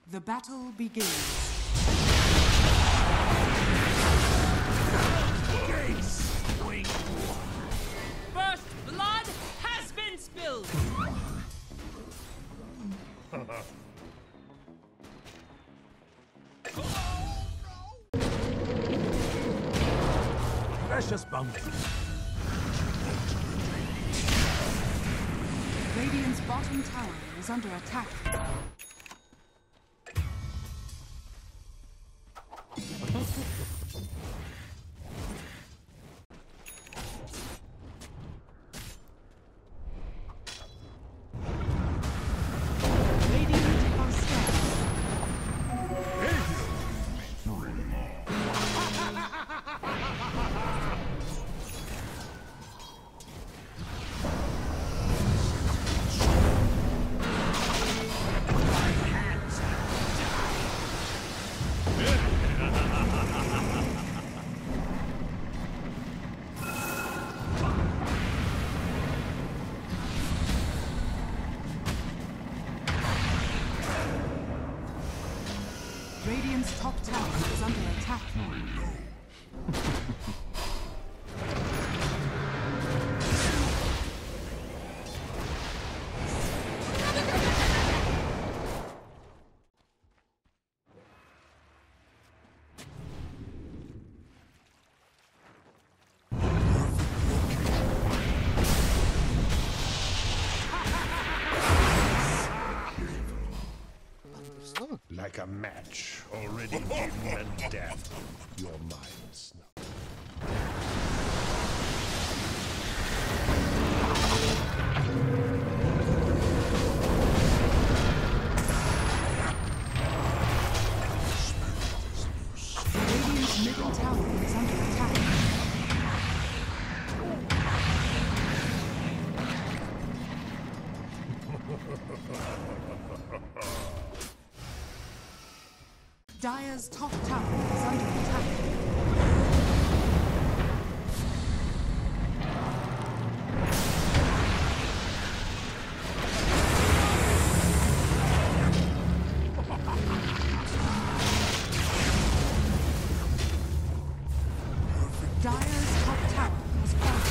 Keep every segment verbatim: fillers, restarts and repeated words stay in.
The battle begins. First blood has been spilled! Precious bounty. Radiant's bottom tower is under attack. Radiant's top tower is under attack. Like a match, already dim and damp, your mind snuff. Radiant's middle tower is under attack. Dire's top tower is under attack. Dire's top tower has fallen.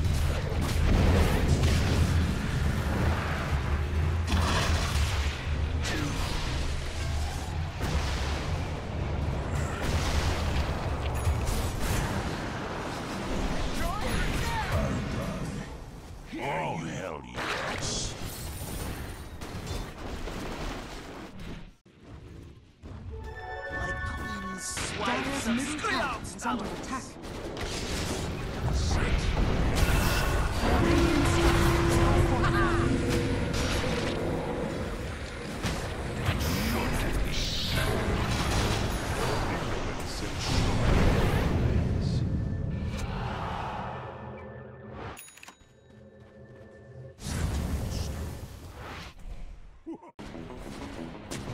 Oh, hell yes. Like queen swipes Dire's of middle tower is under attack.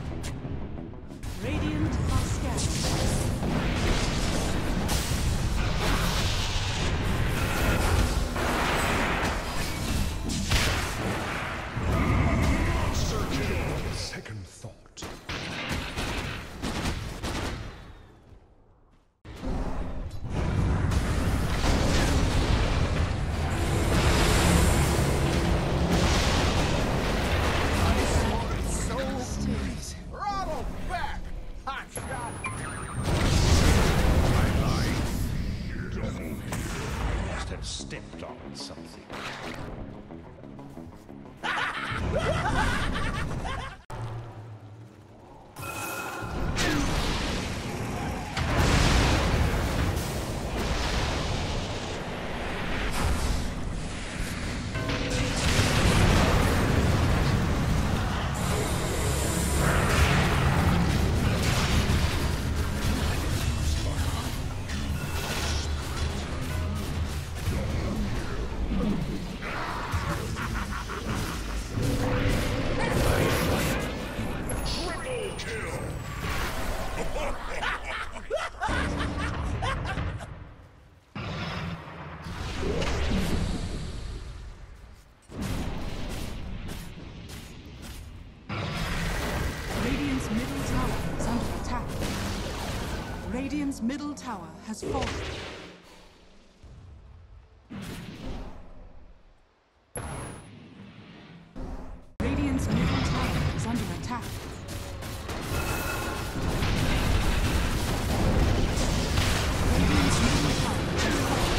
Radiant are scared. Radiant's middle tower has fallen. Radiant's middle tower is under attack. Radiant's middle tower has fallen.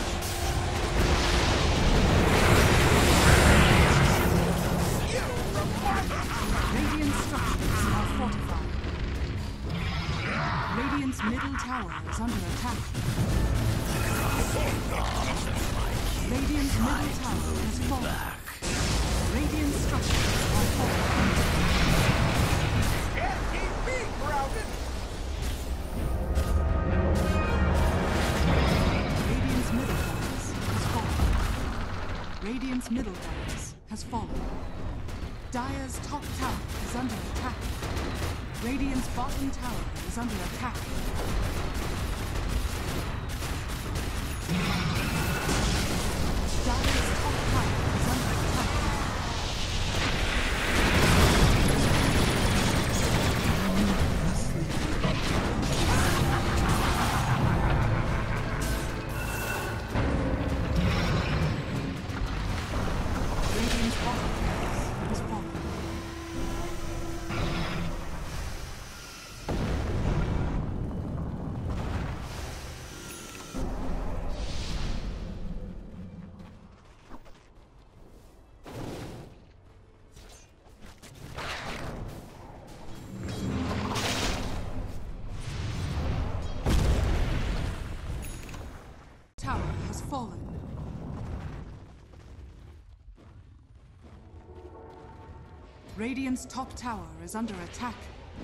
Radiant structures are fortified. Radiant's middle tower is under attack. Radiant's middle tower has fallen. Radiant structures are fortified. Can't keep me grounded! Radiant's middle barracks has fallen. Radiant's middle barracks has fallen. Dire's top tower is under attack. Radiant's bottom tower is under attack. Dire's top tower is under attack. Radiant's bottom barracks has fallen. Tower has fallen. Radiant's top tower is under attack.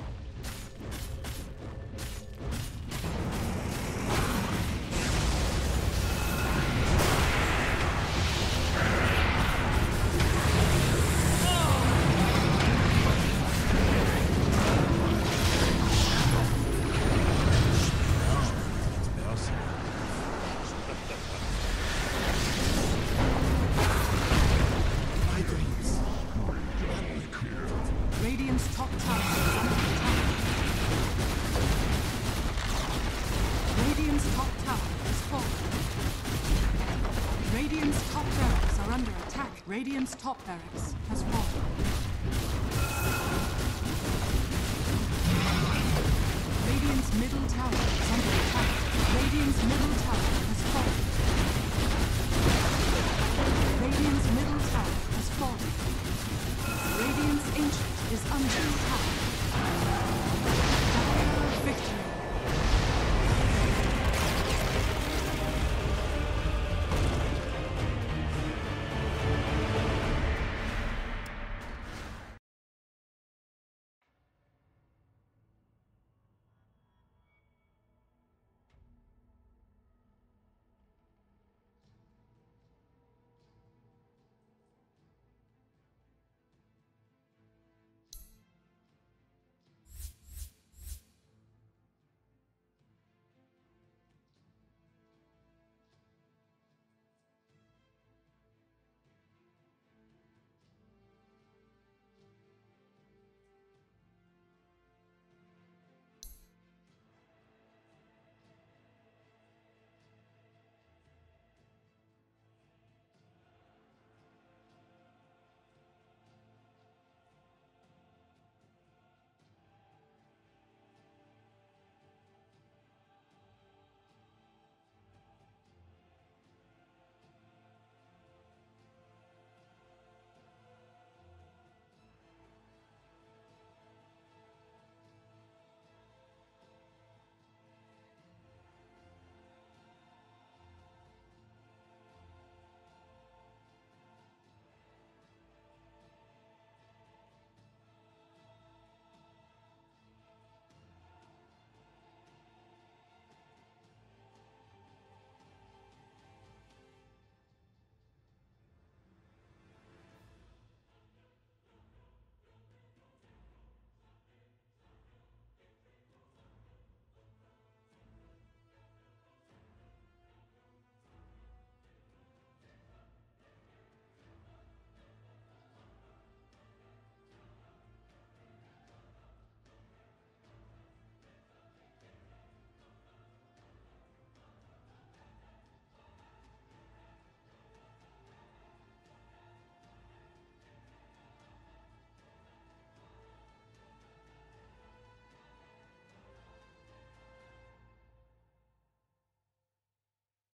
Radiant's top tower is under attack. Radiant's top tower is fallen. Radiant's top barracks are under attack. Radiant's top barracks has fallen. Radiant's middle tower is under attack. Radiant's middle